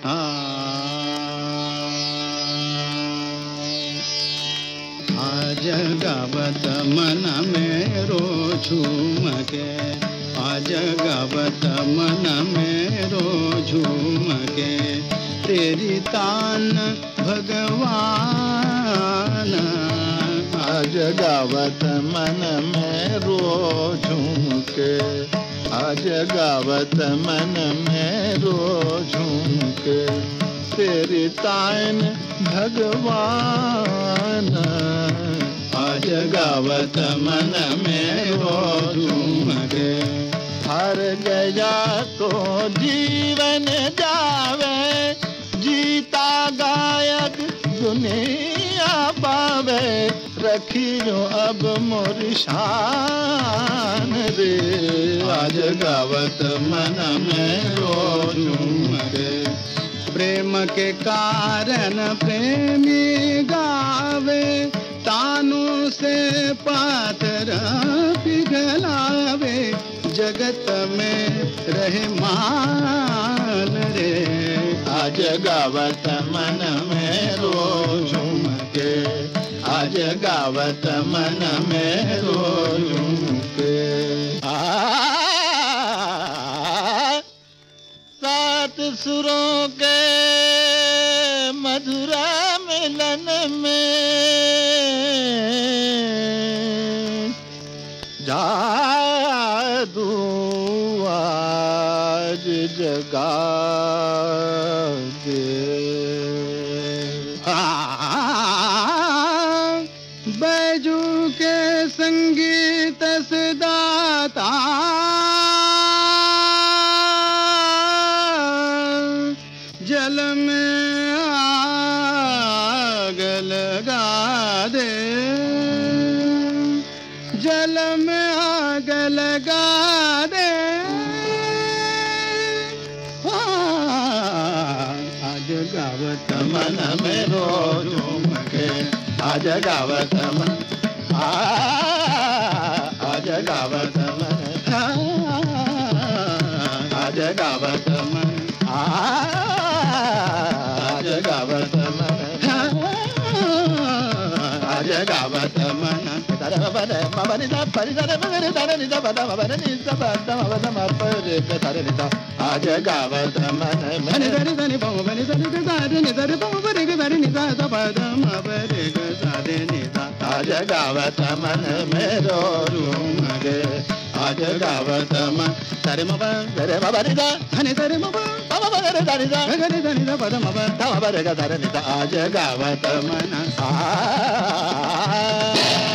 आज गावत मन मेरो झूम के, आज गावत मन मेरो झूम के, तेरी तान भगवान। आज गावत मन मेरो झूम के, आज गावत मन मेरो झूम के, तेरी तान भगवान। आज गावत मन मेरो झूम के, हर गया तो जीवन जावे, जीता गायक दुनिया पावे, रखियो अब मोरी शान रे। आज गावत मन मेरो झूम के, प्रेम के कारण प्रेमी गावे, तानु से पातर पिघलावे, जगत में रहे मान रे। आज गावत मन मेरो झूम के, आज गावत मन मेरो झूम के। सात सुरों के मधुरा मिलन में जादू आज जगा दे। बैजू के संगीत से दाता, जल में आग लगा दे, जल में आग लगा दे। आज गावत मन मेरो झूम के, आज गावत मन, आज गावत मन, आज गावत मन, आज गावत मन, आज गावत मन। आज गावत मन आज गावत मन मेरो झूम के, आज गावत मन। सरे मबा रे बाबा रे दा धने सरे मबा बाबा रे दा रे दा गरे धने दा पद मबा धा रे गा धा रे दा। आज गावत मन